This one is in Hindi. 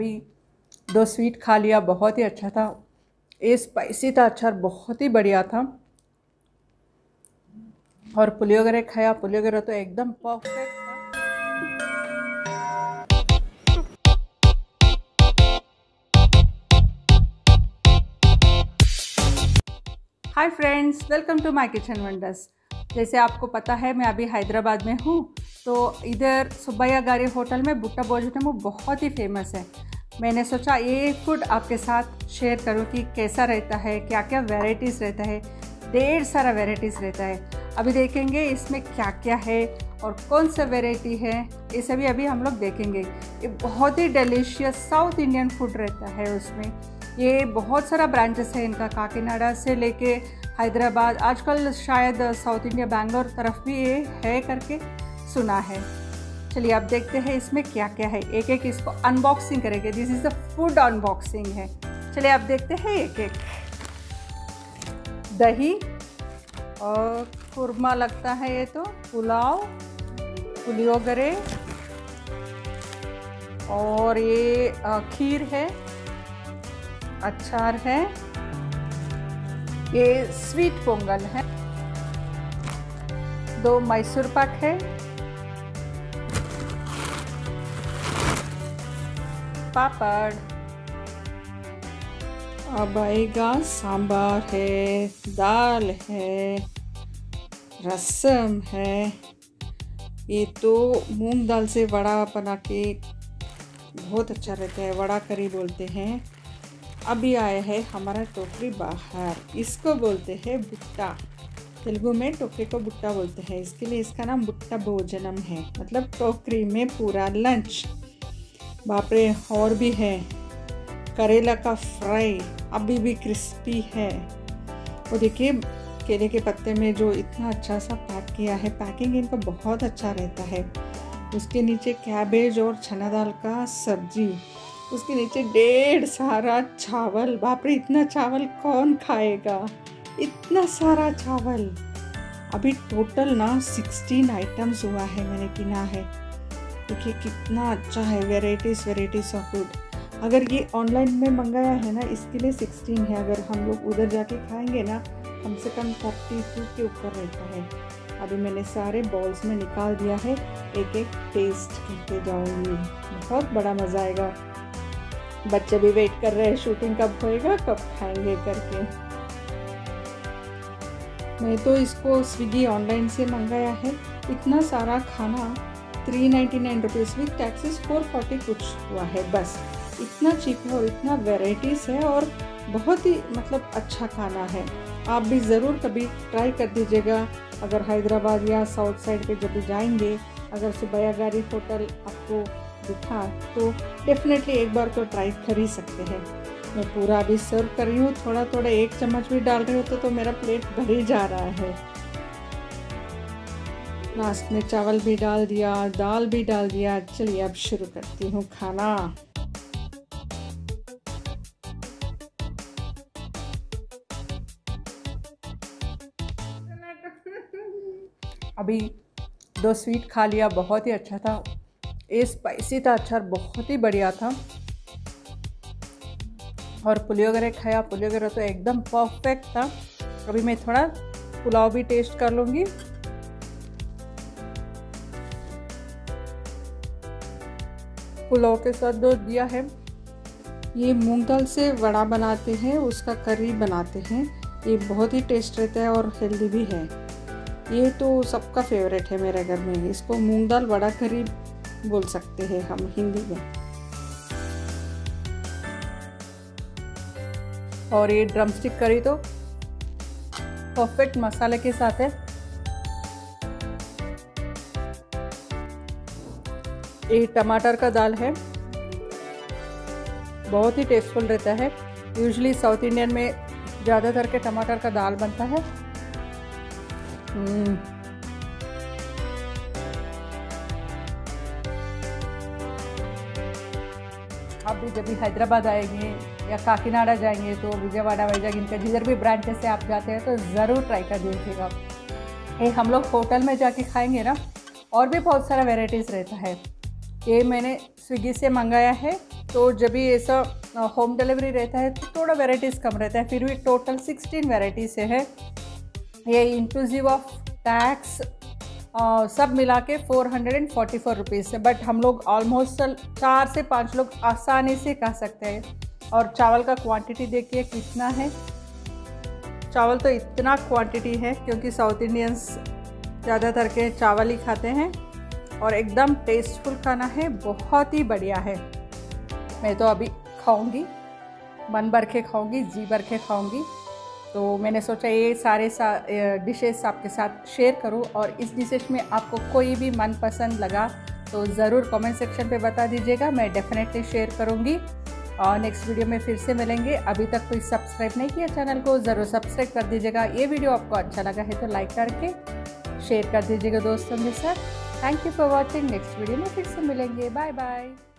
अभी 2 स्वीट खा लिया, बहुत ही अच्छा था। ये स्पाइसी था, अचार बहुत ही बढ़िया था। और पुलियोगरे खाया, पुलियोगरे तो एकदम परफेक्ट था। Hi friends, welcome to my kitchen wonders. जैसे आपको पता है मैं अभी हैदराबाद में हूँ, तो इधर सुब्बैया गारी होटल में बुट्टा भोजनम वो बहुत ही फेमस है। मैंने सोचा ये फूड आपके साथ शेयर करूँ कि कैसा रहता है, क्या क्या वैरायटीज़ रहता है। ढेर सारा वैरायटीज़ रहता है। अभी देखेंगे इसमें क्या क्या है और कौन सा वैरायटी है, ये सभी अभी हम लोग देखेंगे। ये बहुत ही डिलीशियस साउथ इंडियन फूड रहता है। उसमें ये बहुत सारा ब्रांचेस है इनका, काकीनाडा से लेके हैदराबाद, आजकल शायद साउथ इंडिया बैंगलोर तरफ भी ये है करके सुना है। चलिए अब देखते हैं इसमें क्या क्या है, एक एक इसको अनबॉक्सिंग करेंगे। This is the food unboxing है। चलिए अब देखते हैं एक एक। दही और खुरमा लगता है, ये तो पुलाव, पुलियोगरे, और ये खीर है, अचार है, ये स्वीट पोंगल है, 2 मैसूर पाक है, पापड़, अब आएगा सांभर है, दाल है, रसम है। ये तो मूंग दाल से वड़ा बना के बहुत अच्छा रहता है, वड़ा करी बोलते हैं। अभी आया है हमारा टोकरी बाहर, इसको बोलते हैं बुट्टा। तेलुगु में टोकरी को बुट्टा बोलते हैं, इसके लिए इसका नाम बुट्टा भोजनम है, मतलब टोकरी में पूरा लंच। बाप रे, और भी है करेला का फ्राई, अभी भी क्रिस्पी है। वो देखिए केले के पत्ते में जो इतना अच्छा सा पैक किया है, पैकिंग इनका बहुत अच्छा रहता है। उसके नीचे कैबेज और चना दाल का सब्जी, उसके नीचे ढेर सारा चावल। बाप रे, इतना चावल कौन खाएगा, इतना सारा चावल। अभी टोटल ना 16 आइटम्स हुआ है, मैंने गिना है। देखिए कितना अच्छा है, वेराइटीज़ ऑफ फूड। अगर ये ऑनलाइन में मंगाया है ना, इसके लिए 16 है। अगर हम लोग उधर जाके खाएंगे ना, कम से कम 32 के ऊपर रहता है। अभी मैंने सारे बॉल्स में निकाल दिया है, एक एक टेस्ट करके जाऊंगी। बहुत बड़ा मज़ा आएगा। बच्चे भी वेट कर रहे हैं, शूटिंग कब होएगा, कब खाएंगे करके। मैं तो इसको स्विगी ऑनलाइन से मंगाया है। इतना सारा खाना 399 रुपीज़ विथ टैक्सेस 440 कुछ हुआ है। बस इतना चीप है और इतना वेराइटीज़ है और बहुत ही मतलब अच्छा खाना है। आप भी ज़रूर कभी ट्राई कर दीजिएगा। अगर हैदराबाद या साउथ साइड पे जब भी जाएंगे, अगर सुब्बैया गारी होटल आपको दिखा तो डेफिनेटली एक बार तो ट्राई कर ही सकते हैं। मैं पूरा अभी सर्व कर रही हूँ, थोड़ा थोड़ा 1 चम्मच भी डाल रही हूँ तो मेरा प्लेट भर ही जा रहा है। लास्ट में चावल भी डाल दिया, दाल भी डाल दिया। चलिए अब शुरू करती हूँ खाना। अभी 2 स्वीट खा लिया, बहुत ही अच्छा था। ये स्पाइसी था, अचार बहुत ही बढ़िया था। और पुलियोगरे खाया, पुलियोगरे तो एकदम परफेक्ट था। अभी मैं थोड़ा पुलाव भी टेस्ट कर लूँगी। पुलाव के साथ जो दिया है, ये मूंग दाल से वड़ा बनाते हैं, उसका करी बनाते हैं। ये बहुत ही टेस्ट रहता है और हेल्दी भी है। ये तो सबका फेवरेट है मेरे घर में। इसको मूंग दाल वड़ा करी बोल सकते हैं हम हिंदी में। और ये ड्रमस्टिक करी तो परफेक्ट मसाले के साथ है। ये टमाटर का दाल है, बहुत ही टेस्टफुल रहता है। यूजुअली साउथ इंडियन में ज़्यादातर के टमाटर का दाल बनता है। आप भी जब भी हैदराबाद आएंगे या काकीनाडा जाएंगे तो विजयवाड़ा, वैजाग, इनका जिधर भी ब्रांचेस से आप जाते हैं तो ज़रूर ट्राई कर दीजिएगा। ये हम लोग होटल में जाके खाएंगे ना, और भी बहुत सारा वेराइटीज़ रहता है। ये मैंने स्विगी से मंगाया है, तो जब भी ऐसा होम डिलीवरी रहता है तो थोड़ा वेराइटीज़ कम रहता है, फिर भी टोटल 16 वेराइटीज़ है। ये इंक्लूसिव ऑफ टैक्स सब मिला के 444 रुपीज़ है। बट हम लोग ऑलमोस्ट 4 से 5 लोग आसानी से खा सकते हैं। और चावल का क्वांटिटी देखिए कितना है। चावल तो इतना क्वांटिटी है क्योंकि साउथ इंडियंस ज़्यादातर के चावल ही खाते हैं और एकदम टेस्टफुल खाना है, बहुत ही बढ़िया है। मैं तो अभी खाऊंगी, मन भर के खाऊंगी, जी भर के खाऊंगी। तो मैंने सोचा ये सारे डिशेस आपके साथ शेयर करूं। और इस डिशेस में आपको कोई भी मनपसंद लगा तो ज़रूर कमेंट सेक्शन पे बता दीजिएगा, मैं डेफिनेटली शेयर करूंगी। और नेक्स्ट वीडियो में फिर से मिलेंगे। अभी तक कोई सब्सक्राइब नहीं किया चैनल को, ज़रूर सब्सक्राइब कर दीजिएगा। ये वीडियो आपको अच्छा लगा है तो लाइक करके शेयर कर दीजिएगा दोस्तों के साथ। Thank you for watching. Next video में फिर से मिलेंगे। Bye bye.